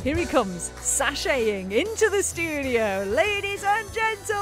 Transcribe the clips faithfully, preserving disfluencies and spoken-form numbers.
Here he comes, sashaying into the studio. Ladies and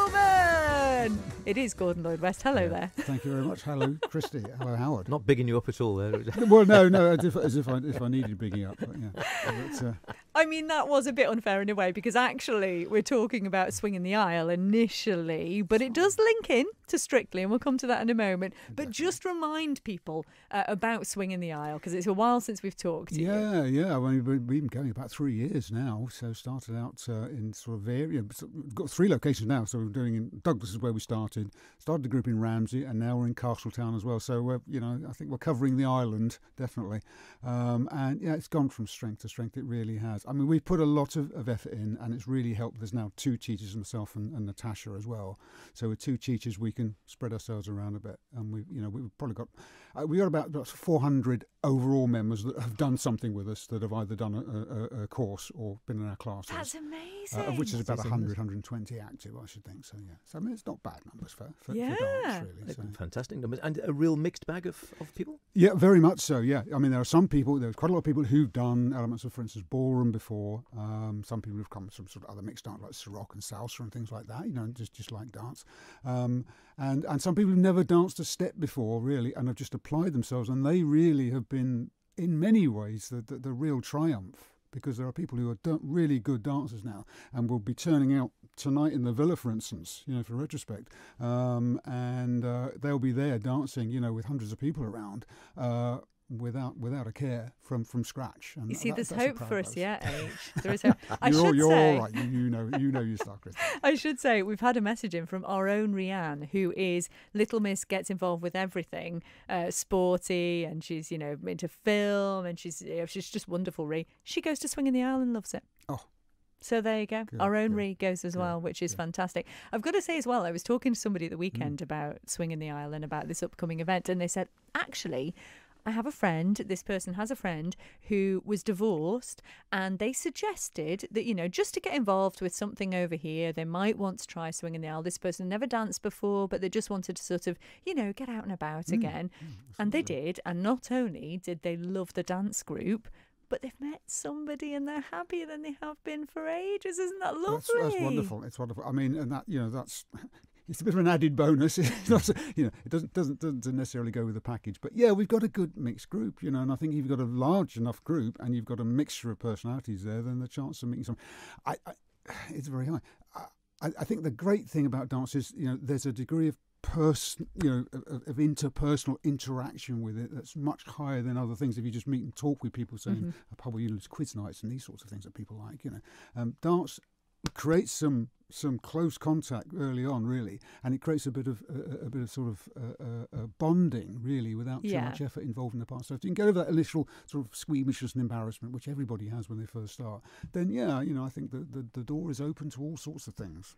gentlemen, it is Gordon Lloyd-West. Hello yeah. there. Thank you very much. Hello, Christy. Hello, Howard. Not bigging you up at all there. Well, no, no, as if, as if, I, if I needed bigging up. But yeah. But, uh, I mean, that was a bit unfair in a way, because actually we're talking about swinging the aisle initially, but it does link in to Strictly, and we'll come to that in a moment. But just remind people uh, about swinging the aisle, because it's a while since we've talked to yeah, you. Yeah, yeah. I mean, we've been going about three years now. So started out uh, in sort of area. We've got three locations now. So we're doing in Douglas is where we started. Started the group in Ramsey, and now we're in Castletown as well. So we're, you know, I think we're covering the island definitely. Um, and yeah, it's gone from strength to strength. It really has. I mean, we've put a lot of, of effort in, and it's really helped. There's now two teachers, myself and, and Natasha as well. So with two teachers, we can spread ourselves around a bit. And we, you know, we've probably got uh, we got about, about four hundred overall members that have done something with us, that have either done a, a, a course or been in our classes. That's amazing. Uh, of which is about one hundred, one hundred twenty active, I should think. So yeah, so I mean, it's not bad numbers for for, yeah. for dance, really. So. Fantastic numbers, and a real mixed bag of, of people. Yeah, very much so. Yeah, I mean, there are some people. There's quite a lot of people who've done elements of, for instance, ballroom before. Um, some people who've come from sort of other mixed dance like Ciroc and salsa and things like that. You know, just just like dance. Um, and and some people who've never danced a step before, really, and have just applied themselves, and they really have been, in many ways, the the, the real triumph. Because there are people who are really good dancers now, and will be turning out tonight in the Villa, for instance, you know, for retrospect, um, and uh, they'll be there dancing, you know, with hundreds of people around, uh, without without a care, from from scratch. And you see, that, there's hope for us, post. yeah, H. There is hope. I you're should you're say, all right. You, you know, you know your stuff, Chris. I should say we've had a message in from our own Rianne, who is Little Miss, gets involved with everything, uh, sporty, and she's, you know, into film, and she's you know, she's just wonderful. Ree, she goes to Swing in the Aisle and loves it. Oh. So there you go. Good, Our own good, Ree goes as good, well, which is good. fantastic. I've got to say as well, I was talking to somebody at the weekend mm. about Swing in the Aisle and about this upcoming event, and they said, actually, I have a friend, this person has a friend who was divorced, and they suggested that, you know, just to get involved with something over here, they might want to try Swing in the Aisle. This person never danced before, but they just wanted to sort of, you know, get out and about mm. again. Mm, and they did. And not only did they love the dance group, but they've met somebody and they're happier than they have been for ages. Isn't that lovely? That's, that's wonderful. It's wonderful. I mean, and that, you know, that's... It's a bit of an added bonus. It's not, you know, it doesn't, doesn't doesn't necessarily go with the package. But yeah, we've got a good mixed group, you know, and I think if you've got a large enough group and you've got a mixture of personalities there, then the chance of meeting some, I, I it's very high. I, I think the great thing about dance is, you know, there's a degree of person, you know, of, of interpersonal interaction with it that's much higher than other things. If you just meet and talk with people, saying mm-hmm. a pub, you know, quiz nights and these sorts of things that people like, you know, um, dance creates some some close contact early on, really, and it creates a bit of a, a bit of sort of uh, uh, bonding, really, without too yeah. much effort involved in the past. So if you can get over that initial sort of squeamishness and embarrassment, which everybody has when they first start, then yeah, you know, I think the the, the door is open to all sorts of things.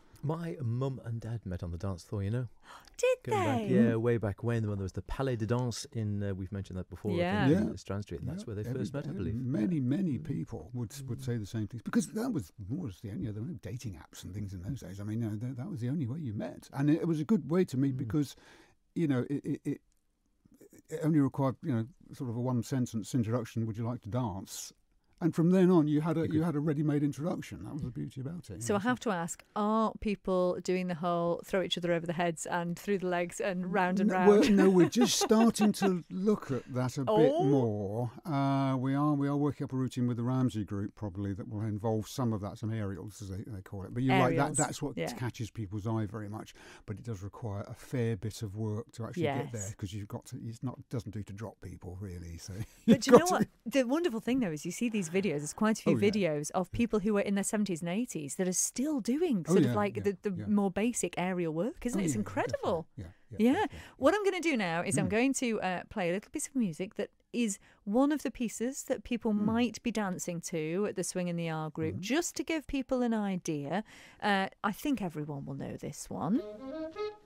My mum and dad met on the dance floor, you know. Did Going they? Back, yeah, way back when, when there was the Palais de Danse in, uh, we've mentioned that before, yeah. in yeah. Strand Street, and that's yeah. where they Every, first met, I believe. Many, many people would would say the same things, because that was more as the only, you know, there were no dating apps and things in those days. I mean, you know, that, that was the only way you met, and it, it was a good way to meet mm. because, you know, it, it, it it only required, you know, sort of a one sentence introduction. Would you like to dance? And from then on, you had a you had a ready-made introduction. That was the beauty about it. So I have to ask, are people doing the whole throw each other over the heads and through the legs and round and no, round? Well, no, we're just starting to look at that a oh. bit more. Uh, we are we are working up a routine with the Ramsey group, probably, that will involve some of that, some aerials, as they, they call it. But you're right, that, that's what yeah. catches people's eye very much. But it does require a fair bit of work to actually yes. get there, because you've got to. It's not it doesn't do to drop people, really. So, but you know what? The wonderful thing though is you see these videos. There's quite a few. Oh, yeah. videos of people who are in their seventies and eighties that are still doing sort oh, yeah, of like yeah, the, the yeah. more basic aerial work, isn't oh, it? It's yeah, incredible. Yeah, yeah, yeah. yeah, yeah. What I'm going to do now is mm. I'm Mm. going to uh, play a little piece of music that is one of the pieces that people Mm. might be dancing to at the Swing in the Aisle group, Mm. just to give people an idea. Uh, I think everyone will know this one.